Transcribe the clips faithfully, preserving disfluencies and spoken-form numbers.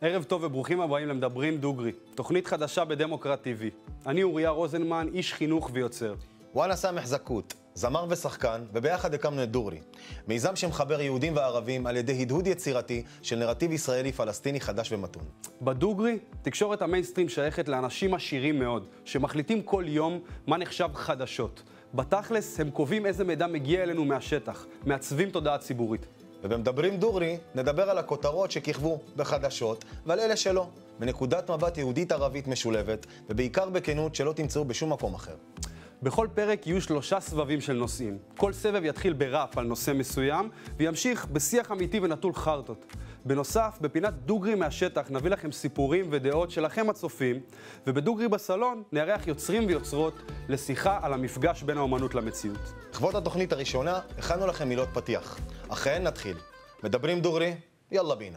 ערב טוב וברוכים הבאים למדברים דוגרי, תוכנית חדשה בדמוקרט טי וי. אני אוריה רוזנמן, איש חינוך ויוצר. ואנה סמח זקות, זמר ושחקן, וביחד הקמנו את דוגרי. מיזם שמחבר יהודים וערבים על ידי הדהוד יצירתי של נרטיב ישראלי פלסטיני חדש ומתון. בדוגרי, תקשורת המיינסטרים שייכת לאנשים עשירים מאוד, שמחליטים כל יום מה נחשב חדשות. בתכלס הם קובעים איזה מידע מגיע אלינו מהשטח, מעצבים תודעה ציבורית. ובמדברים דוגרי נדבר על הכותרות שכיכבו בחדשות ועל אלה שלא, מנקודת מבט יהודית ערבית משולבת, ובעיקר בכנות שלא תמצאו בשום מקום אחר. בכל פרק יהיו שלושה סבבים של נושאים. כל סבב יתחיל ברף על נושא מסוים, וימשיך בשיח אמיתי ונטול חרטות. בנוסף, בפינת דוגרי מהשטח נביא לכם סיפורים ודעות שלכם הצופים, ובדוגרי בסלון נארח יוצרים ויוצרות לשיחה על המפגש בין האומנות למציאות. לכבוד התוכנית הראשונה, הכנו לכם מילות פתיח. אכן נתחיל. מדברים דוגרי? יאללה בינה.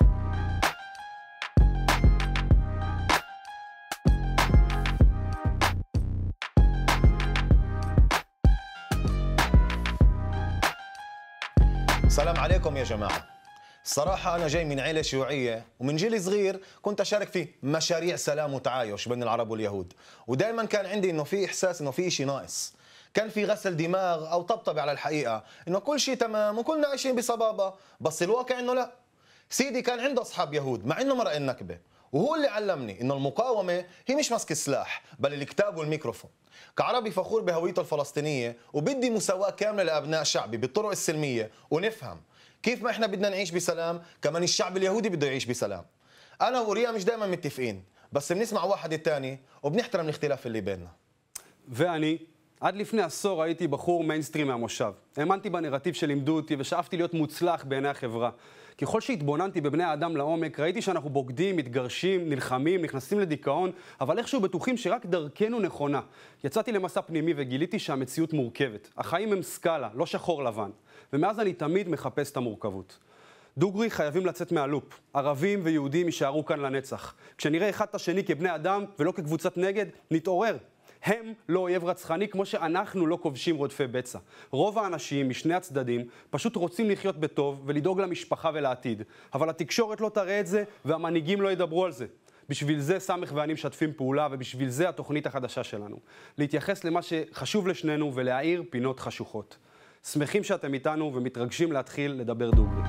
السلام عليكم يا جماعة. الصراحة أنا جاي من عائلة شيوعية ومن جيل صغير كنت أشارك في مشاريع سلام وتعايش بين العرب واليهود، ودائما كان عندي إنه في إحساس إنه في شيء ناقص. كان في غسل دماغ أو طبطبة على الحقيقة إنه كل شيء تمام وكلنا عايشين بصبابة، بس الواقع إنه لا. سيدي كان عنده أصحاب يهود مع إنه مرق النكبة، وهو اللي علمني إنه المقاومة هي مش مسك السلاح بل الكتاب والميكروفون. كعربي فخور بهويته الفلسطينية وبدي مساواة كاملة لأبناء شعبي بالطرق السلمية، ونفهم كيف ما إحنا بدنا نعيش بسلام كمان الشعب اليهودي بده يعيش بسلام. أنا وأوريا مش دائما متفقين، بس بنسمع واحد الثاني وبنحترم الاختلاف اللي بيننا. ואני, עד לפני עשור הייתי בחור מיינסטרים מהמושב. האמנתי בנרטיב שלימדו אותי ושאפתי להיות מוצלח בעיני החברה. ככל שהתבוננתי בבני האדם לעומק, ראיתי שאנחנו בוגדים, מתגרשים, נלחמים, נכנסים לדיכאון, אבל איכשהו בטוחים שרק דרכנו נכונה. יצאתי למסע פנימי וגיליתי שהמציאות מורכבת. החיים הם סקאלה, לא שחור לבן. ומאז אני תמיד מחפש את המורכבות. דוגרי חייבים לצאת מהלופ. ערבים ויהודים יישארו כאן לנצח. כשנראה אחד את השני כבני אדם ולא כקבוצת נגד, נתעורר. הם לא אויב רצחני כמו שאנחנו לא כובשים רודפי בצע. רוב האנשים משני הצדדים פשוט רוצים לחיות בטוב ולדאוג למשפחה ולעתיד. אבל התקשורת לא תראה את זה והמנהיגים לא ידברו על זה. בשביל זה סמך ואני משתפים פעולה, ובשביל זה התוכנית החדשה שלנו. להתייחס למה שחשוב לשנינו ולהאיר פינות חשוכות. שמחים שאתם איתנו ומתרגשים להתחיל לדבר דוגרי.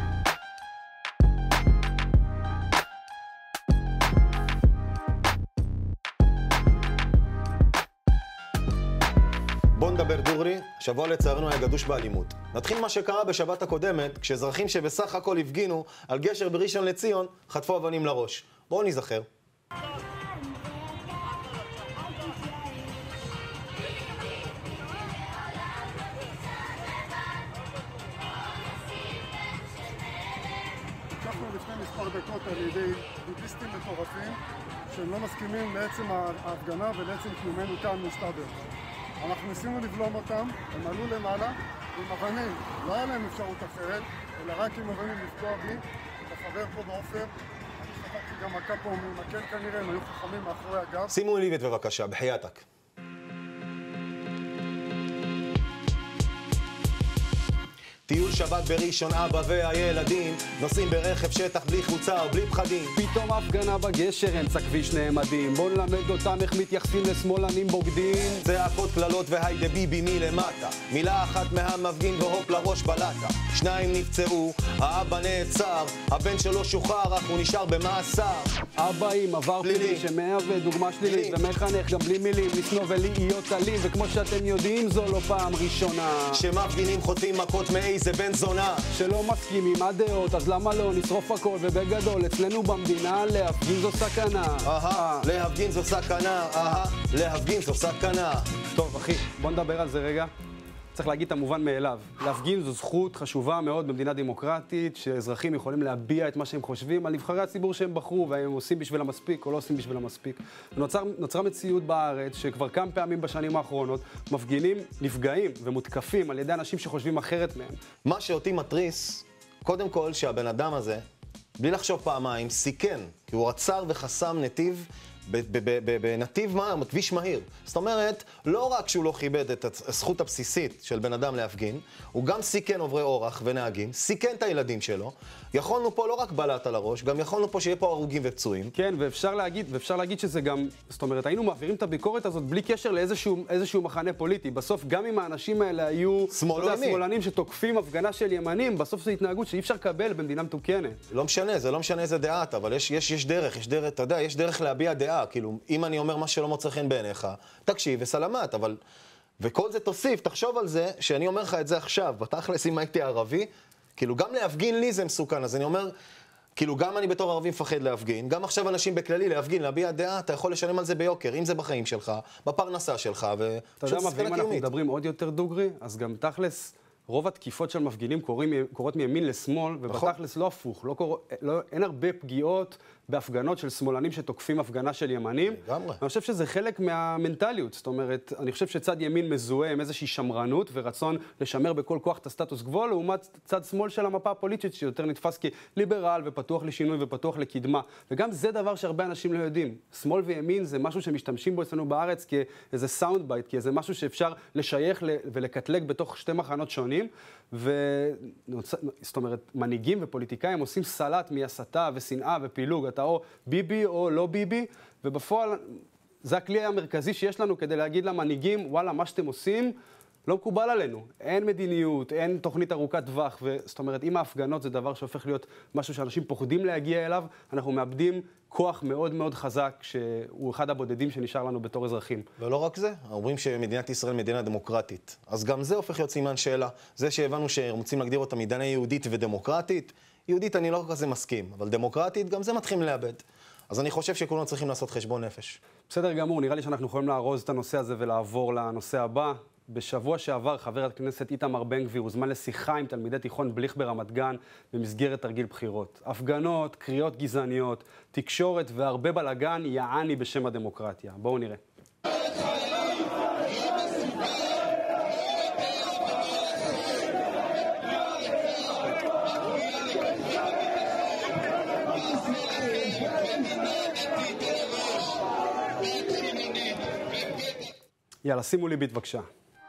בואו נדבר דוגרי, שבוע לצערנו היה גדוש באלימות. נתחיל מה שקרה בשבת הקודמת, כשאזרחים שבסך הכל הפגינו על גשר בראשון לציון, חטפו אבנים לראש. בואו נזכר. הותקפנו לפני מספר דקות על ידי ביביסטים מטורפים שהם לא מסכימים לעצם ההפגנה ולעצם קיומנו כאן מסתבר. אנחנו ניסינו לבלום אותם, הם עלו למעלה עם אבנים, לא היה להם אפשרות אחרת, אלא רק עם אבנים לפגוע בי, את החבר פה באופר. אני חטפתי גם מכה פה ממקל כנראה, הם היו חכמים מאחורי הגב. שימו ליבית בבקשה, בחייתק. טיול שבת בראשון, אבא והילדים נוסעים ברכב שטח בלי חוצה ובלי פחדים. פתאום הפגנה בגשר, אמצע כביש נעמדים. בוא נלמד אותם איך מתייחסים לשמאלנים בוגדים. צעקות קללות והיידה ביבי מלמטה, מילה אחת מהמפגין והופ לראש בלטה. שניים נפצעו, האבא נעצר, הבן שלו שוחרר אך הוא נשאר במאסר. אבא עם עבר פלילי שמהווה דוגמה שלילית ומחנך גם בלי מילים לשנוא ולהיות אלים, וכמו שאתם יודעים זו לא פעם ראשונה שמפגינים חוטפים מכות מאיזה בן זונה שלא מסכימים הדעות, אז למה לא נשרוף הכל? ובגדול אצלנו במדינה להפגין זו סכנה. אהה, להפגין זו סכנה, אהה, להפגין זו סכנה. טוב אחי, בוא נדבר על זה רגע. צריך להגיד את המובן מאליו. להפגין זו זכות חשובה מאוד במדינה דמוקרטית, שאזרחים יכולים להביע את מה שהם חושבים על נבחרי הציבור שהם בחרו, והם עושים בשביל המספיק או לא עושים בשביל המספיק. ונוצר, נוצרה מציאות בארץ שכבר כמה פעמים בשנים האחרונות מפגינים נפגעים ומותקפים על ידי אנשים שחושבים אחרת מהם. מה שאותי מטריס, קודם כל שהבן אדם הזה, בלי לחשוב פעמיים, סיכן, כי הוא עצר וחסם נתיב בנתיב מה, בכביש מהיר. זאת אומרת, לא רק שהוא לא כיבד את הזכות הבסיסית של בן אדם להפגין, הוא גם סיכן עוברי אורח ונהגים, סיכן את הילדים שלו. יכולנו פה לא רק בלט על הראש, גם יכולנו פה שיהיה פה הרוגים ופצועים. כן, ואפשר להגיד, ואפשר להגיד שזה גם, זאת אומרת, היינו מעבירים את הביקורת הזאת בלי קשר לאיזשהו איזשהו מחנה פוליטי. בסוף, גם אם האנשים האלה היו שמאלנים שתוקפים הפגנה של ימנים, בסוף זו התנהגות שאי אפשר לקבל במדינה מתוקנת. לא משנה, זה לא משנה איזה דעה, אבל יש, יש, יש דרך, יש דרך, אתה יודע, יש דרך להביע דעה. כאילו, אם אני אומר מה שלא מוצא חן בעיניך, תקשיב וסלמת, אבל... וכל זה תוסיף, תחשוב על זה, שאני אומר לך את זה עכשיו, בתכלס אם הייתי ערבי, כאילו, גם להפגין לי זה מסוכן, אז אני אומר, כאילו, גם אני בתור ערבי מפחד להפגין, גם עכשיו אנשים בכללי להפגין, להביע דעה, אתה יכול לשלם על זה ביוקר, אם זה בחיים שלך, בפרנסה שלך, אתה יודע מה, ואם אנחנו מדברים עוד יותר דוגרי, אז גם תכלס, רוב התקיפות של מפגינים קורות מימין לשמאל, ובתכלס לא הפוך, לא קור... לא... אין הרבה פגיעות בהפגנות של שמאלנים שתוקפים הפגנה של ימנים. לגמרי. אני חושב שזה חלק מהמנטליות, זאת אומרת, אני חושב שצד ימין מזוהה עם איזושהי שמרנות ורצון לשמר בכל כוח את הסטטוס קוו, לעומת צד שמאל של המפה הפוליטית, שיותר נתפס כליברל ופתוח לשינוי ופתוח לקדמה. וגם זה דבר שהרבה אנשים לא יודעים. שמאל וימין זה משהו שמשתמשים בו אצלנו בארץ כאיזה סאונד בייט, כאיזה משהו שאפשר לשייך ולקטלג בתוך שתי מחנות שונים. ו... זאת אומרת, מנהיגים ופוליטיקאים עושים סלט מהסתה ושנאה ופילוג. אתה או ביבי או לא ביבי, ובפועל זה הכלי המרכזי שיש לנו כדי להגיד למנהיגים, וואלה, מה שאתם עושים לא מקובל עלינו. אין מדיניות, אין תוכנית ארוכת טווח, וזאת אומרת, אם ההפגנות זה דבר שהופך להיות משהו שאנשים פוחדים להגיע אליו, אנחנו מאבדים כוח מאוד מאוד חזק, שהוא אחד הבודדים שנשאר לנו בתור אזרחים. ולא רק זה, אומרים שמדינת ישראל מדינה דמוקרטית. אז גם זה הופך להיות סימן שאלה. זה שהבנו שרוצים להגדיר אותה מדינה יהודית ודמוקרטית, יהודית אני לא כזה מסכים, אבל דמוקרטית גם זה מתחילים לאבד. אז אני חושב שכולנו צריכים לעשות חשבון נפש. בסדר גמור, נראה לי שאנחנו יכולים לארוז את הנושא הזה ולעבור לנושא הבא. בשבוע שעבר חבר הכנסת איתמר בן גביר הוזמן לשיחה עם תלמידי תיכון בליך ברמת גן במסגרת תרגיל בחירות. הפגנות, קריאות גזעניות, תקשורת והרבה בלגן יעני בשם הדמוקרטיה. בואו נראה. יאללה, שימו לי ביט בבקשה.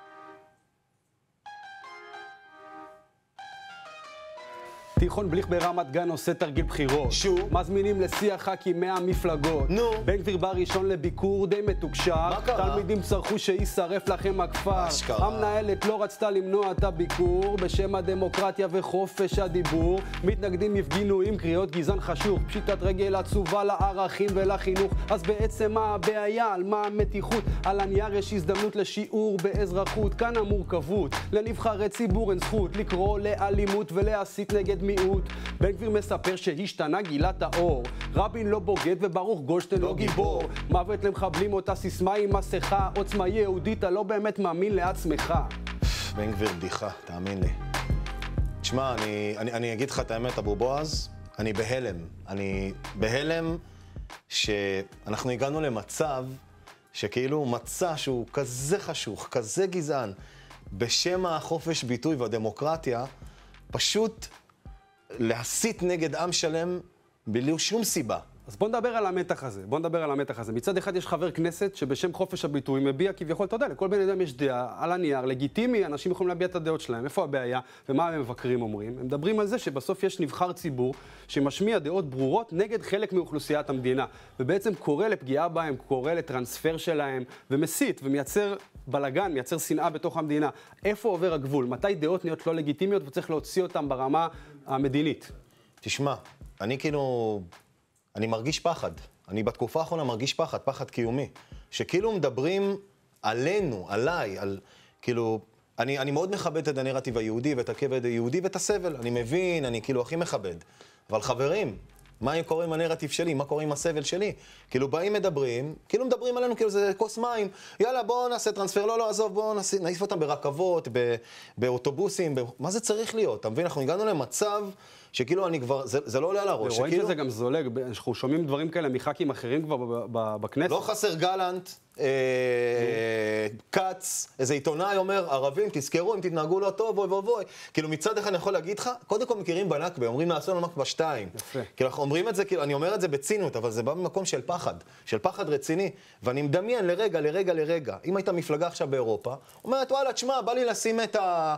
תיכון בליך ברמת גן עושה תרגיל בחירות. שו? מזמינים לשיח ח"כים מהמפלגות. נו? בן גביר בא ראשון לביקור די מתוקשר. מה קרה? תלמידים צרכו שישרף לכם הכפר. אשכרה. המנהלת לא רצתה למנוע את הביקור. בשם הדמוקרטיה וחופש הדיבור. מתנגדים הפגינו עם קריאות גזען חשוך. פשיטת רגל עצובה לערכים ולחינוך. אז בעצם מה הבעיה? על מה המתיחות? על הנייר יש הזדמנות לשיעור באזרחות. כאן המורכבות. לנבחרי ציבור אין זכות לקרוא לאלימות ולהסית נגד מיעוט. בן גביר מספר שהשתנה גילת האור. רבין לא בוגד וברוך גולדשטיין לא גיבור. מוות למחבלים אותה סיסמה עם מסכה. עוצמה יהודית, אתה לא באמת מאמין לעצמך. בן גביר בדיחה, תאמין לי. תשמע, אני, אני, אני אגיד לך את האמת, אבו בועז, אני בהלם. אני בהלם שאנחנו הגענו למצב שכאילו מצע שהוא כזה חשוך, כזה גזען, בשם החופש ביטוי והדמוקרטיה, פשוט להסית נגד עם שלם בלי שום סיבה. אז בוא נדבר על המתח הזה, בוא נדבר על המתח הזה. מצד אחד יש חבר כנסת שבשם חופש הביטוי מביע כביכול, אתה יודע, לכל בן אדם יש דעה על הנייר, לגיטימי, אנשים יכולים להביע את הדעות שלהם. איפה הבעיה ומה המבקרים אומרים? הם מדברים על זה שבסוף יש נבחר ציבור שמשמיע דעות ברורות נגד חלק מאוכלוסיית המדינה, ובעצם קורא לפגיעה בהם, קורא לטרנספר שלהם, ומסית ומייצר בלגן, מייצר שנאה בתוך המדינה. איפה עובר הגבול? מתי דעות נהיות לא לגיטימיות וצריך להוציא אותם ברמה המדינית? תשמע, אני כאילו... אני מרגיש פחד. אני בתקופה האחרונה מרגיש פחד, פחד קיומי. שכאילו מדברים עלינו, עליי, על... כאילו... אני, אני מאוד מכבד את הנרטיב היהודי ואת הכבד היהודי ואת הסבל. אני מבין, אני כאילו הכי מכבד. אבל חברים, מה קורה עם הנרטיב שלי? מה קורה עם הסבל שלי? כאילו באים מדברים, כאילו מדברים עלינו, כאילו זה כוס מים. יאללה, בואו נעשה טרנספר, לא, לא, עזוב, בואו נעיף אותם ברכבות, באוטובוסים, ב... מה זה צריך להיות? אתה מבין? אנחנו הגענו למצב שכאילו אני כבר, זה, זה לא עולה על הראש. רואים שכאילו, שזה גם זולג, אנחנו שומעים דברים כאלה מח"כים אחרים כבר בכנסת. לא חסר גלנט, אה, קץ, איזה עיתונאי אומר, ערבים, תזכרו, אם תתנהגו לא טוב, בואי בואי. כאילו מצד אחד אני יכול להגיד לך, קודם כל מכירים בנכבה, אומרים נעשו לנו נכבה שתיים. יפה. כאילו אנחנו אומרים את זה, כאילו, אני אומר את זה בציניות, אבל זה בא במקום של פחד, של פחד רציני. ואני מדמיין לרגע, לרגע, לרגע. אם הייתה מפלגה עכשיו באירופה, אומרת, וואלה, תשמע, בא לי לשים את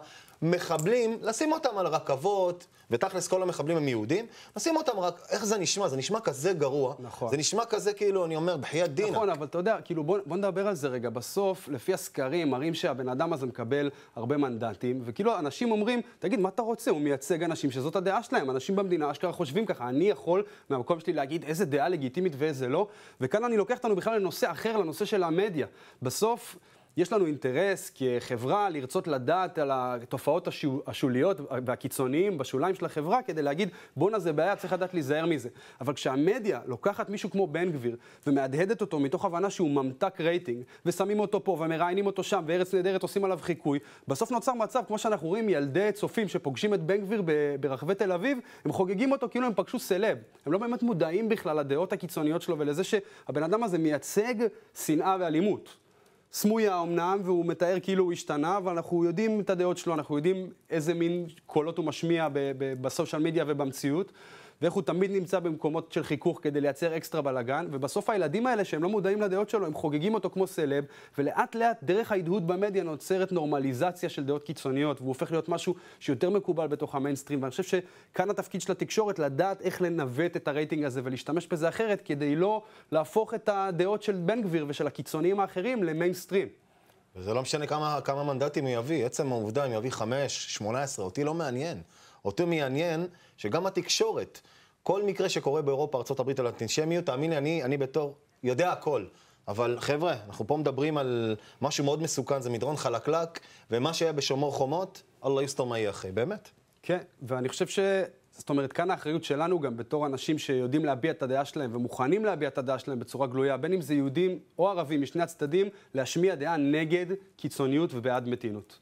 המחבלים, לשים אותם על רכבות, ותכלס כל המחבלים הם יהודים, נשים אותם רק, איך זה נשמע? זה נשמע כזה גרוע. נכון. זה נשמע כזה כאילו, אני אומר, בחייאת דינה. נכון, אבל אתה יודע, כאילו בוא, בוא נדבר על זה רגע. בסוף, לפי הסקרים, מראים שהבן אדם הזה מקבל הרבה מנדטים, וכאילו אנשים אומרים, תגיד, מה אתה רוצה? הוא מייצג אנשים שזאת הדעה שלהם. אנשים במדינה אשכרה חושבים ככה. אני יכול מהמקום שלי להגיד איזה דעה לגיטימית ואיזה לא, וכאן אני לוקח אותנו בכלל לנושא אחר, לנושא של המדיה. בסוף, יש לנו אינטרס כחברה לרצות לדעת על התופעות השוליות והקיצוניים בשוליים של החברה, כדי להגיד, בונה זה בעיה, צריך לדעת להיזהר מזה. אבל כשהמדיה לוקחת מישהו כמו בן גביר, ומהדהדת אותו מתוך הבנה שהוא ממתק רייטינג, ושמים אותו פה ומראיינים אותו שם, וארץ נהדרת עושים עליו חיקוי, בסוף נוצר מצב, כמו שאנחנו רואים, ילדי צופים שפוגשים את בן גביר ברחבי תל אביב, הם חוגגים אותו כאילו הם פגשו סלב. הם לא באמת מודעים בכלל לדעות הקיצוניות שלו, ולזה שהבן אדם הזה מייצג שנאה ואלימות. סמויה אמנם, והוא מתאר כאילו הוא השתנה, אבל אנחנו יודעים את הדעות שלו, אנחנו יודעים איזה מין קולות הוא משמיע בסושיאל מדיה ובמציאות, ואיך הוא תמיד נמצא במקומות של חיכוך כדי לייצר אקסטרה בלגן, ובסוף הילדים האלה שהם לא מודעים לדעות שלו, הם חוגגים אותו כמו סלב, ולאט לאט דרך ההדהוד במדיה נוצרת נורמליזציה של דעות קיצוניות, והוא הופך להיות משהו שיותר מקובל בתוך המיינסטרים, ואני חושב שכאן התפקיד של התקשורת לדעת איך לנווט את הרייטינג הזה ולהשתמש בזה אחרת, כדי לא להפוך את הדעות של בן גביר ושל הקיצוניים האחרים למיינסטרים. וזה לא משנה כמה, כמה מנדטים הוא יביא, עצם העובדה אם יביא חמש, שמונה עשרה, אותי לא מעניין. אותי מעניין שגם התקשורת, כל מקרה שקורה באירופה, ארצות הברית על אנטישמיות, תאמין לי, אני, אני בתור יודע הכל. אבל חבר'ה, אנחנו פה מדברים על משהו מאוד מסוכן, זה מדרון חלקלק, ומה שהיה בשומר חומות, אללה יסתור מה יהיה אחרי, באמת. כן, ואני חושב ש... זאת אומרת, כאן האחריות שלנו גם בתור אנשים שיודעים להביע את הדעה שלהם ומוכנים להביע את הדעה שלהם בצורה גלויה, בין אם זה יהודים או ערבים משני הצדדים, להשמיע דעה נגד קיצוניות ובעד מתינות.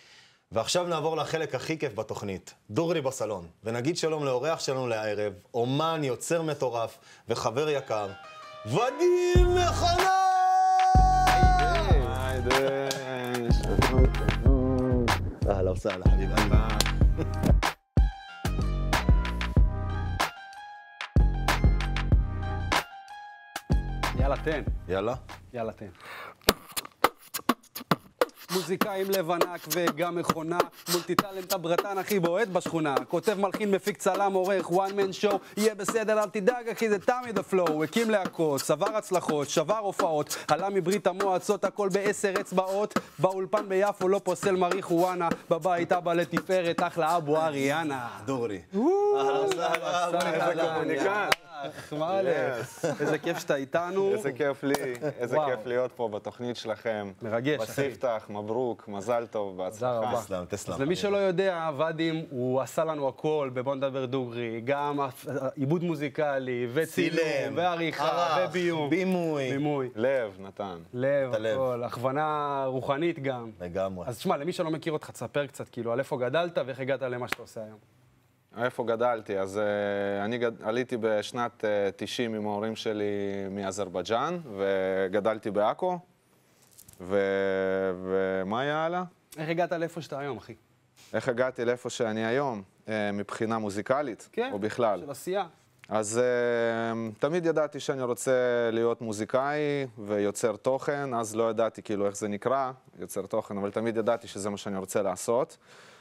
ועכשיו נעבור לחלק הכי כיף בתוכנית, דוגרי בסלון, ונגיד שלום לאורח שלנו לערב, אומן, יוצר מטורף וחבר יקר, ודים מכונה! היידה! אהלה וסהלה, חביב אבא. יאללה, תן. יאללה. יאללה, תן. מוזיקאי עם לב ענק וגם מכונה, מולטי טלנט הברטן הכי בועט בשכונה, כותב מלחין מפיק צלם עורך one man show, יהיה בסדר אל תדאג אחי זה תמיד הפלואו, הקים להקות, צבר הצלחות, שבר הופעות, עלה מברית המועצות הכל בעשר אצבעות, באולפן ביפו לא פוסל מריחואנה, בבית אבא לתפארת אחלה אבו אריאנה. דוגרי. אהלן וסהלן, איזה קומוניקט. מה אלף? איזה כיף שאתה איתנו. איזה כיף לי, איזה וואו. כיף להיות פה בתוכנית שלכם. מרגש, אחי. בספתח, מברוק, מזל טוב, בהצלחה. רבה. תסלם, תסלם. אז למי שלא יודע, ודים הוא עשה לנו הכל בבוא נדבר דוגרי, גם עיבוד מוזיקלי, וצילום, צילם, ועריכה, ערך, וביום. בימוי. בימוי. לב, נתן. לב, הלב. הכל, הכוונה רוחנית גם. לגמרי. אז תשמע, למי שלא מכיר אותך, תספר קצת, כאילו, על איפה גדלת ואיך הגעת למה שאתה עושה היום. איפה גדלתי? אז uh, אני גד... עליתי בשנת uh, תשעים עם ההורים שלי מאזרבייג'אן, וגדלתי בעכו, ו... ומה היה הלאה? איך הגעת לאיפה שאתה היום, אחי? איך הגעתי לאיפה שאני היום, uh, מבחינה מוזיקלית, כן, או בכלל? של עשייה. אז uh, תמיד ידעתי שאני רוצה להיות מוזיקאי ויוצר תוכן, אז לא ידעתי כאילו איך זה נקרא, יוצר תוכן, אבל תמיד ידעתי שזה מה שאני רוצה לעשות.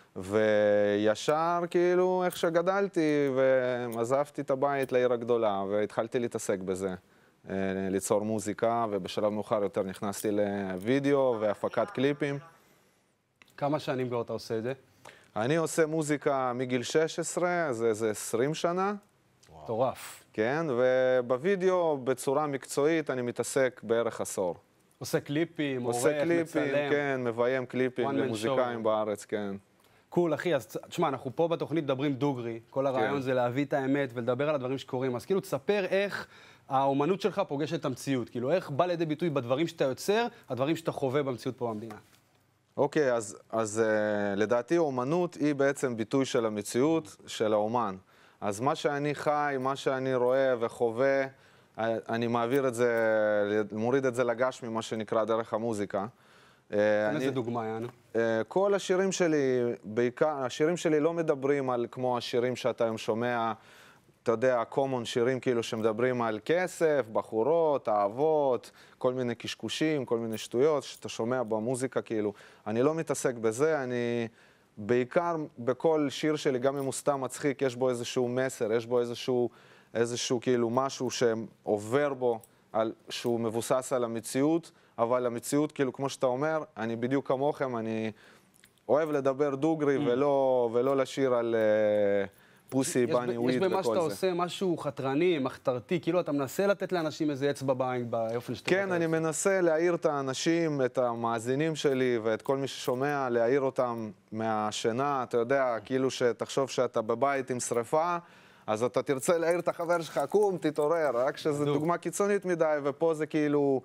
וישר כאילו איך שגדלתי ועזבתי את הבית לעיר הגדולה והתחלתי להתעסק בזה, ליצור מוזיקה, ובשלב מאוחר יותר נכנסתי לוידאו והפקת קליפים. כמה שנים כבר אתה עושה את זה? אני עושה מוזיקה מגיל שש עשרה, זה איזה עשרים שנה. מטורף. כן, ובווידאו בצורה מקצועית אני מתעסק בערך עשור. עושה קליפים, עורך, עושה קליפים, מצלם. כן, מביים קליפים One man למוזיקאים show. בארץ, כן. קול, אחי, אז תשמע, אנחנו פה בתוכנית מדברים דוגרי, כל הרעיון כן. זה להביא את האמת ולדבר על הדברים שקורים, אז כאילו תספר איך האומנות שלך פוגשת את המציאות, כאילו איך בא לידי ביטוי בדברים שאתה יוצר, הדברים שאתה חווה במציאות פה במדינה. אוקיי, אז, אז uh, לדעתי האומנות היא בעצם ביטוי של המציאות, של האומן. אז מה שאני חי, מה שאני רואה וחווה, אני מעביר את זה, מוריד את זה לגשמי, מה שנקרא דרך המוזיקה. תן איזה דוגמה, יענו. כל השירים שלי, בעיקר, השירים שלי לא מדברים על כמו השירים שאתה היום שומע, אתה יודע, common שירים כאילו שמדברים על כסף, בחורות, אהבות, כל מיני קשקושים, כל מיני שטויות שאתה שומע במוזיקה כאילו. אני לא מתעסק בזה, אני בעיקר בכל שיר שלי, גם אם הוא סתם מצחיק, יש בו איזשהו מסר, יש בו איזשהו, איזשהו כאילו משהו שעובר בו, על, שהוא מבוסס על המציאות, אבל המציאות, כאילו, כמו שאתה אומר, אני בדיוק כמוכם, אני אוהב לדבר דוגרי mm. ולא, ולא לשיר על uh, פוסי, בני, וויד וכל זה. יש במה שאתה עושה משהו חתרני, מחתרתי, כאילו אתה מנסה לתת לאנשים איזה אצבע בעין באופן שאתה... כן, אני מנסה להעיר את האנשים, את המאזינים שלי ואת כל מי ששומע, להעיר אותם מהשינה, אתה יודע, כאילו שתחשוב שאתה בבית עם שריפה, אז אתה תרצה להעיר את החבר שלך, קום, תתעורר, רק שזו דוגמה קיצונית מדי, ופה זה כאילו...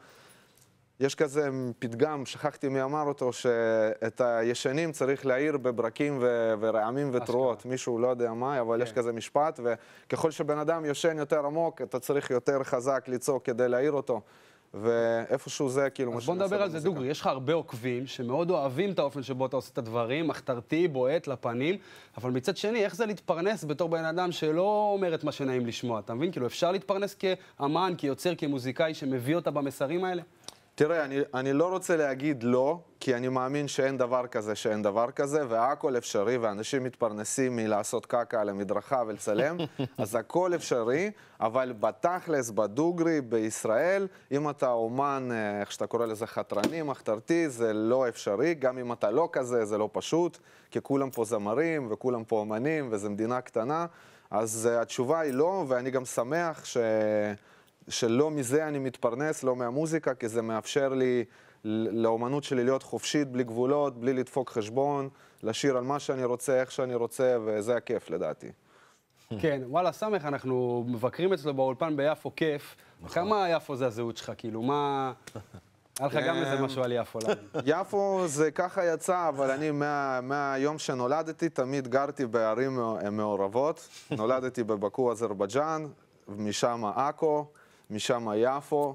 יש כזה פתגם, שכחתי מי אמר אותו, שאת הישנים צריך להעיר בברקים ו- ורעמים ותרועות. מישהו לא יודע מה, אבל יש כזה משפט, וככל שבן אדם יושן יותר עמוק, אתה צריך יותר חזק לצעוק כדי להעיר אותו. ואיפשהו זה כאילו... אז בוא נדבר על זה דוגרי, יש לך הרבה עוקבים שמאוד אוהבים את האופן שבו אתה עושה את הדברים, מחתרתי, בועט לפנים, אבל מצד שני, איך זה להתפרנס בתור בן אדם שלא אומר את מה שנעים לשמוע, אתה מבין? כאילו אפשר להתפרנס כאמן, כיוצר, כמוזיקאי שמביא אותה במסרים האלה? תראה, אני, אני לא רוצה להגיד לא, כי אני מאמין שאין דבר כזה שאין דבר כזה, והכל אפשרי, ואנשים מתפרנסים מלעשות קקה על המדרכה ולצלם, אז הכל אפשרי, אבל בתכלס, בדוגרי, בישראל, אם אתה אומן, איך שאתה קורא לזה חתרני, מחתרתי, זה לא אפשרי, גם אם אתה לא כזה, זה לא פשוט, כי כולם פה זמרים, וכולם פה אומנים, וזו מדינה קטנה, אז התשובה היא לא, ואני גם שמח ש... שלא מזה אני מתפרנס, לא מהמוזיקה, כי זה מאפשר לי, לאומנות שלי להיות חופשית, בלי גבולות, בלי לדפוק חשבון, לשיר על מה שאני רוצה, איך שאני רוצה, וזה הכיף לדעתי. כן, וואלה, סמך, אנחנו מבקרים אצלו באולפן ביפו, כיף. כמה יפו זה הזהות שלך? כאילו, מה... היה לך גם איזה משהו על יפו, למה? יפו זה ככה יצא, אבל אני מהיום שנולדתי, תמיד גרתי בערים מעורבות. נולדתי בבאקו, אזרבייג'אן, משם עכו. משם יפו,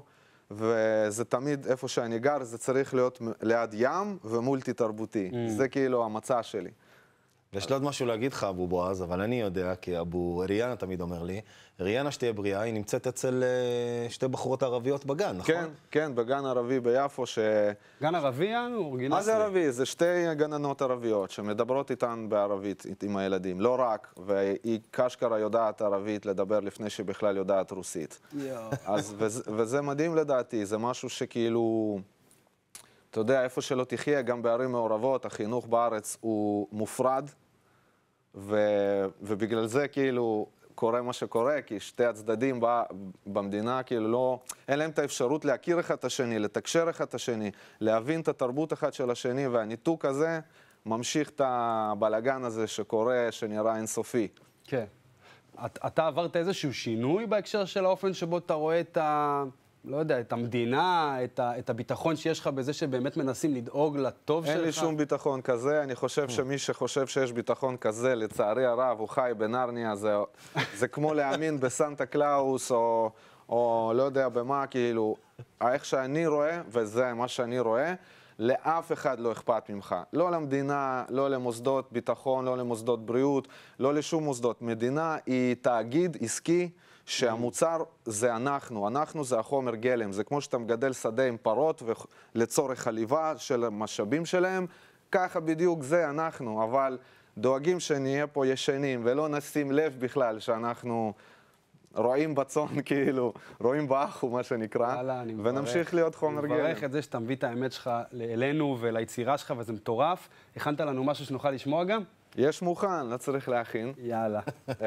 וזה תמיד איפה שאני גר, זה צריך להיות ליד ים ומולטי תרבותי. Mm. זה כאילו המצע שלי. יש לי עוד משהו להגיד לך, אבו בועז, אבל אני יודע, כי אבו ריאנה תמיד אומר לי, ריאנה שתהיה בריאה, היא נמצאת אצל שתי בחורות ערביות בגן, נכון? כן, כן, בגן ערבי ביפו ש... גן ערבי, אורגינלי? מה זה ערבי? זה שתי גננות ערביות שמדברות איתן בערבית, עם הילדים, לא רק, והיא קשקרה יודעת ערבית לדבר לפני שהיא בכלל יודעת רוסית. אז, וזה, וזה מדהים לדעתי, זה משהו שכאילו... אתה יודע, איפה שלא תחיה, גם בערים מעורבות, החינוך בארץ הוא מופרד, ו... ובגלל זה כאילו קורה מה שקורה, כי שתי הצדדים ב... במדינה כאילו לא... אין להם את האפשרות להכיר אחד את השני, לתקשר אחד את השני, להבין את התרבות אחד של השני, והניתוק הזה ממשיך את הבלגן הזה שקורה, שנראה אינסופי. כן. אתה עברת איזשהו שינוי בהקשר של האופן שבו אתה רואה את ה... לא יודע, את המדינה, את, ה, את הביטחון שיש לך בזה שבאמת מנסים לדאוג לטוב שלך? אין לי שום ביטחון כזה. אני חושב שמי שחושב שיש ביטחון כזה, לצערי הרב, הוא חי בנרניה, זה, זה כמו להאמין בסנטה קלאוס, או, או לא יודע במה, כאילו, איך שאני רואה, וזה מה שאני רואה, לאף אחד לא אכפת ממך. לא למדינה, לא למוסדות ביטחון, לא למוסדות בריאות, לא לשום מוסדות. מדינה היא תאגיד עסקי, שהמוצר זה אנחנו, אנחנו זה החומר גלם, זה כמו שאתה מגדל שדה עם פרות לצורך חליבה של המשאבים שלהם, ככה בדיוק זה אנחנו, אבל דואגים שנהיה פה ישנים ולא נשים לב בכלל שאנחנו רואים בצון כאילו, רואים באחו מה שנקרא, ונמשיך להיות חומר גלם. אני מברך את זה שאתה מביא את האמת שלך אלינו וליצירה שלך וזה מטורף. הכנת לנו משהו שנוכל לשמוע גם? יש מוכן, לא צריך להכין. יאללה.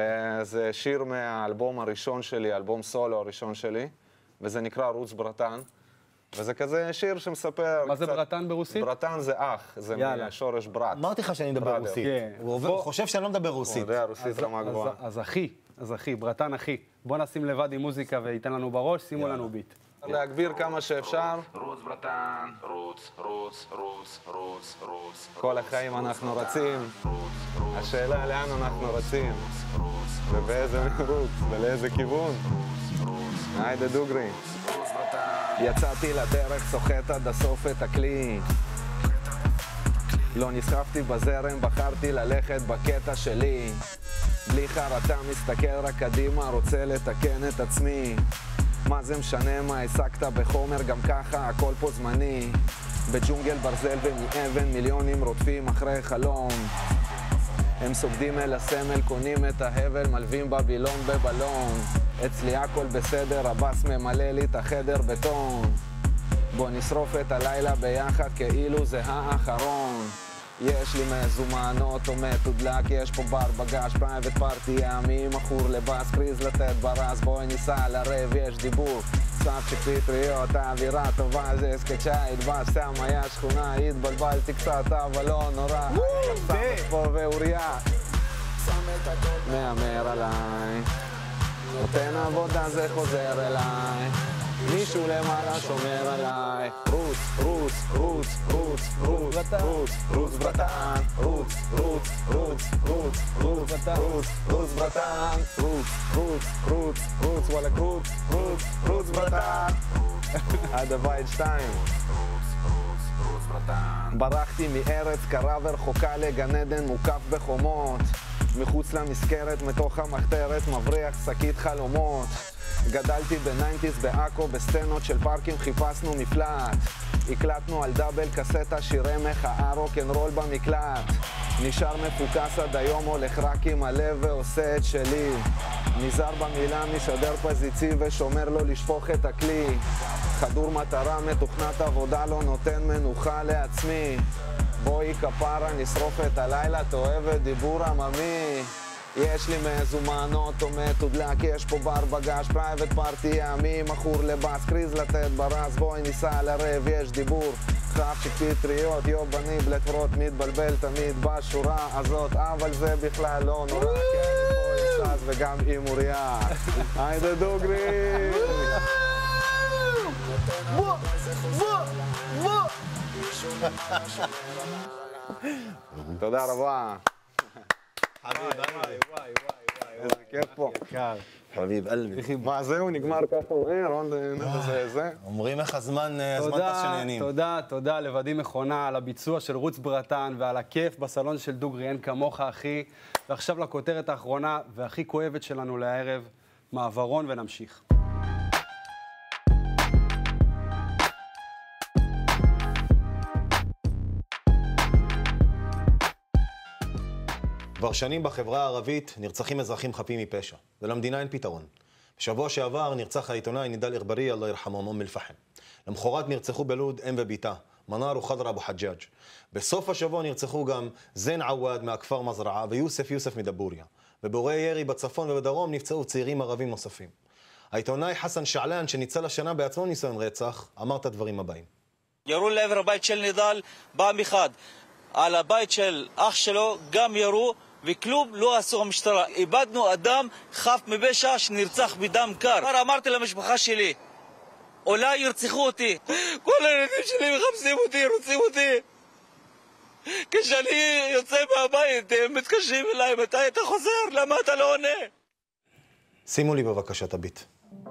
זה שיר מהאלבום הראשון שלי, אלבום סולו הראשון שלי, וזה נקרא רוץ ברטן. וזה כזה שיר שמספר... מה זה ברטן ברוסית? ברטן זה אח, זה משורש ברת. אמרתי לך שאני מדבר רוסית. הוא חושב שאני לא מדבר רוסית. הוא יודע רוסית רמה גבוהה. אז אחי, אז אחי, ברטן אחי. בוא נשים לבד עם מוזיקה וייתן לנו בראש, שימו לנו ביט. להגביר כמה שאפשר. רוץ ברטן, רוץ, רוץ, רוץ, רוץ, רוץ. כל החיים אנחנו רצים. השאלה לאן אנחנו רצים. ובאיזה רוץ, ולאיזה כיוון. היידה דוגרי. יצאתי לדרך, סוחט עד הסוף את הכלי. לא נסחפתי בזרם, בחרתי ללכת בקטע שלי. בלי חרטה מסתכל רק קדימה, רוצה לתקן את עצמי. מה זה משנה מה העסקת בחומר, גם ככה הכל פה זמני. בג'ונגל ברזל ומאבן מיליונים רודפים אחרי חלום. הם סוגדים אל הסמל, קונים את ההבל, מלווים בבילון בבלון. אצלי הכל בסדר, הבאס ממלא לי את החדר בטון. בוא נשרוף את הלילה ביחד כאילו זה האחרון. יש לי מזומנות או מתודלק, יש פה בר בגש, פרייבט פארטי, ימי מכור לבאס, קריז לתת ברס, בואי ניסע לרב, יש דיבור. סאפצ'יק פטריות, האווירה טובה, זה סקצ'ייט, בסם היה שכונה, התבלבלתי קצת, אבל לא נורא. סאפצ' פה ואוריה. מהמר עליי. נותן עבודה זה חוזר אליי. מישהו למעלה שומר עליי. רוץ, רוץ, רוץ, רוץ, רוץ, רוץ, רוץ ברטן, רוץ, רוץ, רוץ, רוץ, רוץ, רוץ, רוץ ברטן, רוץ, רוץ, רוץ, רוץ, וואלה רוץ, רוץ, רוץ ברטן. עד הבית שתיים. ברחתי מארץ קרה ורחוקה לגן עדן מוקף בחומות. מחוץ למזכרת, מתוך המחתרת, מבריח שקית חלומות. גדלתי בניינטיז בעכו, בסצנות של פארקים חיפשנו מפלט. הקלטנו על דאבל קסטה שירי מחאה רוק'נ'רול במקלט. נשאר מפוקס עד היום, הולך רק עם הלב ועושה את שלי. נזהר במילה, משדר פזיצי ושומר לו לשפוך את הכלי. חדור מטרה, מתוכנת עבודה, לא נותן מנוחה לעצמי. בואי כפרה, נשרוף את הלילה, תאהבת דיבור עממי. יש לי מזומנות או מתודלק, יש פה בר בגש, פרייבט פארטי, ימי מכור לבאס, קריז לתת ברס, בואי ניסע לרב, יש דיבור. חפצ'יק פטריות, יובני בלטפרות, מתבלבל תמיד בשורה הזאת, אבל זה בכלל לא נורא, כי אני פה ישז וגם עם אוריה. היידה דוגרי! בוא! בוא! בוא! תודה רבה. חביב, וואי, וואי, וואי, איזה כיף פה. חביב אלבי. מה זהו, נגמר ככה מהר, עוד זה זה. אומרים איך הזמן, הזמן טס שנהנים. תודה, תודה לוואדים מכונה על הביצוע של רוץ ברטן ועל הכיף בסלון של דוגרי, אין כמוך אחי. ועכשיו לכותרת האחרונה והכי כואבת שלנו לערב, מעברון ונמשיך. כבר שנים בחברה הערבית נרצחים אזרחים חפים מפשע, ולמדינה אין פתרון. בשבוע שעבר נרצח העיתונאי נידאל אגבאריה, אללה ירחמו, מאום אל-פחם. למחרת נרצחו בלוד אם וביתה, מנאר וחדרה אבו חג'אג'. בסוף השבוע נרצחו גם זין עוואד מהכפר מזרעה ויוסף יוסף מדבוריה. ובאירועי ירי בצפון ובדרום נפצעו צעירים ערבים נוספים. העיתונאי חסן שעלן, שניצל השנה בעצמו ניסיון רצח, אמר את הדברים הבאים. ירו לעבר הבית של נידאל פעם אחד. על הבית של אח שלו גם ירו, וכלום לא עשו המשטרה. איבדנו אדם חף מפשע שנרצח בדם קר. אמרתי למשפחה שלי, אולי ירצחו אותי. כל הילדים שלי מחפשים אותי, רוצים אותי. כשאני יוצא מהבית, הם מתקשרים אליי, מתי אתה חוזר? למה אתה לא עונה? שימו לי בבקשה את הביט.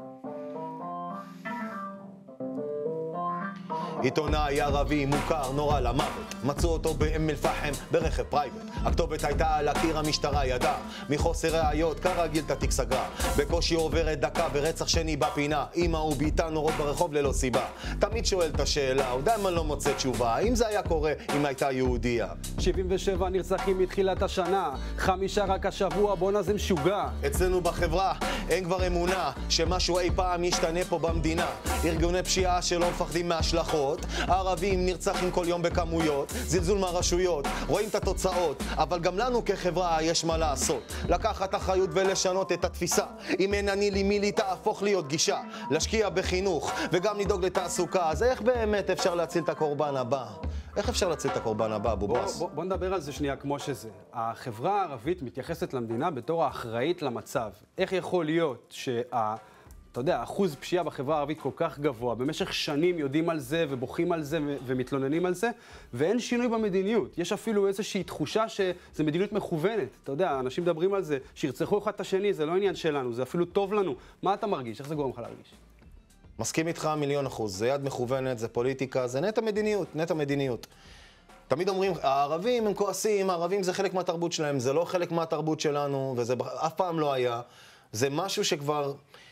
עיתונאי ערבי מוכר נורא למוות, מצאו אותו באום אל-פחם ברכב פרייבט. הכתובת הייתה על הקיר, המשטרה ידעה מחוסר ראיות, כרגיל את התיק סגרה. בקושי עוברת דקה ורצח שני בפינה, אמא וביתה נורות ברחוב ללא סיבה. תמיד שואל את השאלה, עוד אני לא מוצא תשובה, אם זה היה קורה אם הייתה יהודייה. שבעים ושבע נרצחים מתחילת השנה, חמישה רק השבוע, בונה זה משוגע. אצלנו בחברה אין כבר אמונה שמשהו אי פעם ישתנה פה במדינה. ארגוני פשיעה שלא מפחדים מהשלכות, ערבים נרצחים כל יום בכמויות, זלזול מהרשויות, רואים את התוצאות, אבל גם לנו כחברה יש מה לעשות. לקחת אחריות ולשנות את התפיסה. אם אין אני לי מי לי תהפוך להיות גישה. להשקיע בחינוך וגם לדאוג לתעסוקה. אז איך באמת אפשר להציל את הקורבן הבא? איך אפשר להציל את הקורבן הבא, אבו בוא, בס? בוא, בוא נדבר על זה שנייה כמו שזה. החברה הערבית מתייחסת למדינה בתור האחראית למצב. איך יכול להיות שה... אתה יודע, אחוז פשיעה בחברה הערבית כל כך גבוה, במשך שנים יודעים על זה ובוכים על זה ומתלוננים על זה, ואין שינוי במדיניות. יש אפילו איזושהי תחושה שזו מדיניות מכוונת. אתה יודע, אנשים מדברים על זה, שירצחו אחד את השני, זה לא עניין שלנו, זה אפילו טוב לנו. מה אתה מרגיש? איך זה גורם לך להרגיש? מסכים איתך מיליון אחוז, זה יד מכוונת, זה פוליטיקה, זה נטע מדיניות, נטע מדיניות. תמיד אומרים, הערבים הם כועסים, הערבים זה חלק מהתרבות שלהם, זה לא חלק מהתרבות שלנו, וזה אף פעם לא היה. זה משהו שכבר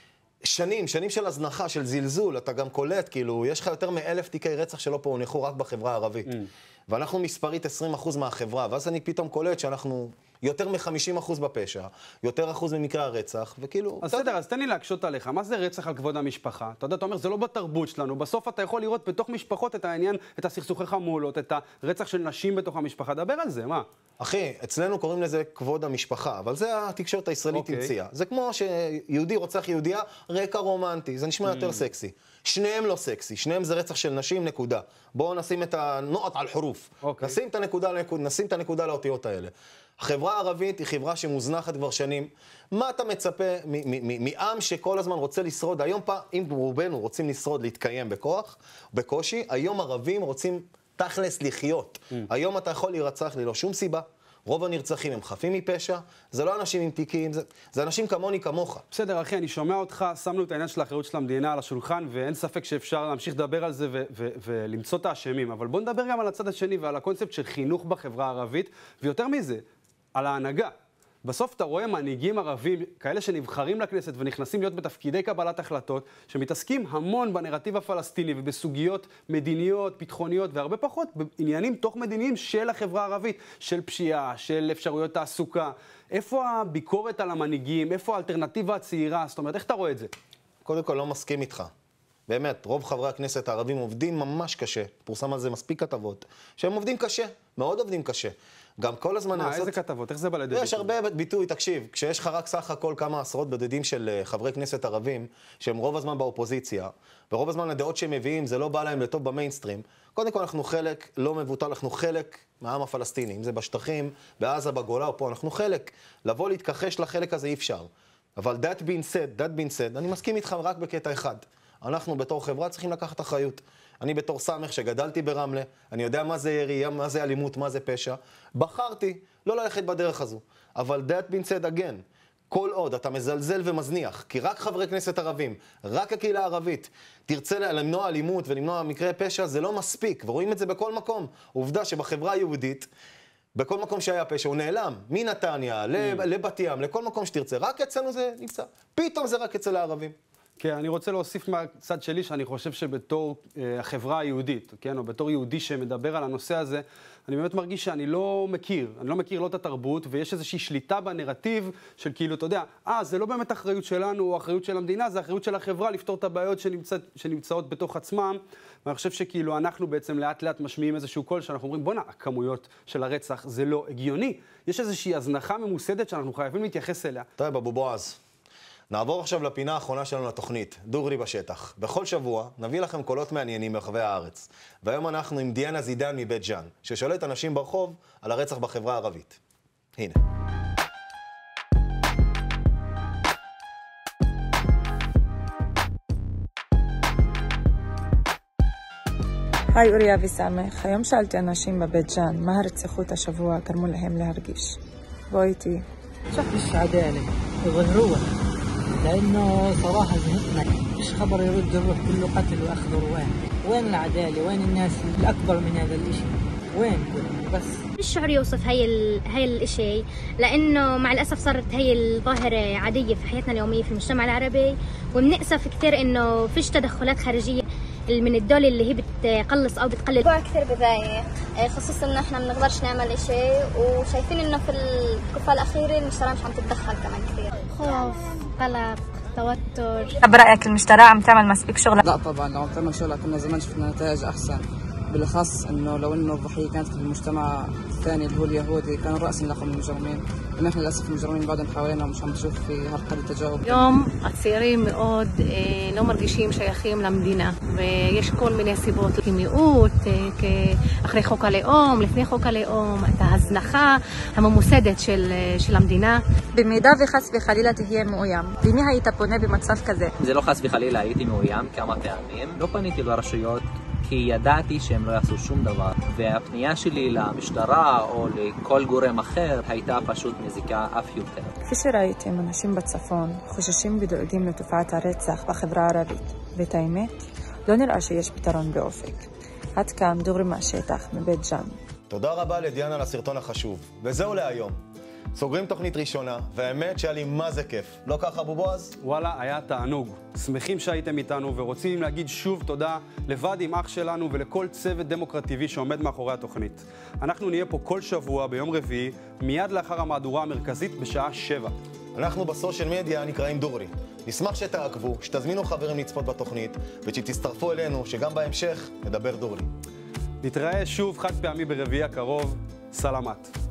שנים, שנים של הזנחה, של זלזול, אתה גם קולט, כאילו, יש לך יותר מאלף תיקי רצח שלא פוענחו רק בחברה הערבית. Mm. ואנחנו מספרית עשרים אחוז מהחברה, ואז אני פתאום קולט שאנחנו יותר מ-חמישים אחוז בפשע, יותר אחוז ממקרה הרצח, וכאילו... אז בסדר, אז תן לי להקשות עליך, מה זה רצח על כבוד המשפחה? אתה יודע, אתה אומר, זה לא בתרבות שלנו, בסוף אתה יכול לראות בתוך משפחות את העניין, את הסכסוכי חמולות, את הרצח של נשים בתוך המשפחה, דבר על זה, מה? אחי, אצלנו קוראים לזה כבוד המשפחה, אבל זה התקשורת הישראלית המציאה. זה כמו שיהודי רוצח יהודייה, רקע רומנטי, זה נשמע יותר סקסי. שניהם לא סקסי, שניהם זה רצח של נשים, נקודה. בואו נשים את הנוט על חרוף. נשים את הנקודה, נשים את הנקודה לאותיות האלה. החברה הערבית היא חברה שמוזנחת כבר שנים. מה אתה מצפה מעם שכל הזמן רוצה לשרוד? היום פעם, אם רובנו רוצים לשרוד, להתקיים בכוח, בקושי, היום ערבים רוצים תכלס לחיות. היום אתה יכול להירצח ללא שום סיבה. רוב הנרצחים הם חפים מפשע, זה לא אנשים עם תיקים, זה, זה אנשים כמוני, כמוך. בסדר, אחי, אני שומע אותך, שמנו את העניין של האחריות של המדינה על השולחן, ואין ספק שאפשר להמשיך לדבר על זה ו- ו- ולמצוא את האשמים. אבל בוא נדבר גם על הצד השני ועל הקונספט של חינוך בחברה הערבית, ויותר מזה, על ההנהגה. בסוף אתה רואה מנהיגים ערבים, כאלה שנבחרים לכנסת ונכנסים להיות בתפקידי קבלת החלטות, שמתעסקים המון בנרטיב הפלסטיני ובסוגיות מדיניות, ביטחוניות, והרבה פחות בעניינים תוך מדיניים של החברה הערבית, של פשיעה, של אפשרויות תעסוקה. איפה הביקורת על המנהיגים? איפה האלטרנטיבה הצעירה? זאת אומרת, איך אתה רואה את זה? קודם כל, לא מסכים איתך. באמת, רוב חברי הכנסת הערבים עובדים ממש קשה. פורסם על זה מספיק כתבות, שהם עובדים קשה, מאוד עובדים קשה. גם כל הזמן... מה, איזה כתבות? איך זה בא לידי ביטוי? יש הרבה ביטוי, תקשיב, כשיש לך רק סך הכל כמה עשרות בודדים של חברי כנסת ערבים, שהם רוב הזמן באופוזיציה, ורוב הזמן הדעות שהם מביאים, זה לא בא להם לטוב במיינסטרים, קודם כל אנחנו חלק, לא מבוטל, אנחנו חלק מהעם הפלסטיני, אם זה בשטחים, בעזה, בגולה או פה, אנחנו חלק. לבוא להתכחש לחלק הזה אי אפשר. אבל that being said, that being said, אני מסכים איתך רק בקטע אחד. אנחנו בתור חברה צריכים לקחת אחריות. אני בתור סמך שגדלתי ברמלה, אני יודע מה זה ירי, מה זה אלימות, מה זה פשע. בחרתי לא ללכת בדרך הזו. אבל that being said again, כל עוד אתה מזלזל ומזניח, כי רק חברי כנסת ערבים, רק הקהילה הערבית, תרצה למנוע אלימות ולמנוע מקרי פשע, זה לא מספיק, ורואים את זה בכל מקום. עובדה שבחברה היהודית, בכל מקום שהיה פשע, הוא נעלם. מנתניה, לבת ים, לכל מקום שתרצה. רק אצלנו זה נמצא. פתאום זה רק אצל הערבים. כן, אני רוצה להוסיף מהצד שלי שאני חושב שבתור אה, החברה היהודית, כן, או בתור יהודי שמדבר על הנושא הזה, אני באמת מרגיש שאני לא מכיר, אני לא מכיר לא את התרבות, ויש איזושהי שליטה בנרטיב של כאילו, אתה יודע, אה, זה לא באמת אחריות שלנו או אחריות של המדינה, זה אחריות של החברה לפתור את הבעיות שנמצא, שנמצאות בתוך עצמם, ואני חושב שכאילו אנחנו בעצם לאט לאט משמיעים איזשהו קול שאנחנו אומרים, בונה, הכמויות של הרצח זה לא הגיוני, יש איזושהי הזנחה ממוסדת שאנחנו חייבים להתייחס אליה. טוב, אבו בועז. נעבור עכשיו לפינה האחרונה שלנו לתוכנית, דוגרי בשטח. בכל שבוע נביא לכם קולות מעניינים מרחבי הארץ. והיום אנחנו עם דיאנה זידן מבית ג'אן, ששואלת אנשים ברחוב על הרצח בחברה הערבית. הנה. היי אוריה וסמך, היום שאלתי אנשים בבית ג'אן מה הרציחות השבוע גרמו להם להרגיש. בוא איתי. شوف مش عدالة يظهروها لأنه صراحة زهقنا مش خبر يرد الروح كله قتل وأخذ روان وين العدالة وين الناس الأكبر من هذا الإشي وين بس مش شعور يوصف هاي ال... هاي الإشي لأنه مع الأسف صارت هاي الظاهرة عادية في حياتنا اليومية في المجتمع العربي وبنأسف كثير إنه فيش تدخلات خارجية من الدولة اللي هي بتقلص أو بتقلل. الموضوع كثير بضايق خصوصا إنه إحنا بنقدرش نعمل إشي وشايفين إنه في الفترة الأخيرة المجتمع مش عم تتدخل كمان كثير. خوف، قلق، توتر. طب برأيك المجتمع عم تعمل مسبق شغل؟ لا طبعا لو عم تعمل شغل كنا زمان شفنا نتائج أحسن بالأخص إنه لو إنه الضحية كانت في المجتمع الثاني اللي هو اليهودي كانوا رأسا لهم المجرمين، ونحن للأسف المجرمين بعدهم حوالينا ومش عم نشوف في هالقد التجاوب. اليوم הצעירים מאוד לא מרגישים שייכים למדינה, ויש כל מיני סיבות כמיעוט, אחרי חוק הלאום, לפני חוק הלאום, את ההזנחה הממוסדת של, של המדינה. במידה וחס וחלילה תהיה מאוים, למי היית פונה במצב כזה? זה לא חס וחלילה, הייתי מאוים כמה פעמים. לא פניתי לרשויות כי ידעתי שהם לא יעשו שום דבר, והפנייה שלי למשטרה או לכל גורם אחר הייתה פשוט מזיקה אף יותר. כפי שראיתם, אנשים בצפון חוששים ודואגים לתופעת הרצח בחברה הערבית, ואת האמת, לא נראה שיש פתרון באופק. עד כאן דוגרי מהשטח מבית ג'אן. תודה רבה לדיאנה על הסרטון החשוב, וזהו להיום. סוגרים תוכנית ראשונה, והאמת שהיה לי מה זה כיף. לא ככה, אבו בועז? וואלה, היה תענוג. שמחים שהייתם איתנו, ורוצים להגיד שוב תודה לוועד עם אח שלנו ולכל צוות דמוקרטיבי שעומד מאחורי התוכנית. אנחנו נהיה פה כל שבוע ביום רביעי, מיד לאחר המהדורה המרכזית בשעה שבע. אנחנו בסושיאל מדיה נקראים דוגרי. נשמח שתעקבו, שתזמינו חברים לצפות בתוכנית, ושתצטרפו אלינו, שגם בהמשך נדבר דוגרי. נתראה שוב חד פעמי ברביעי הקרוב. סלמת.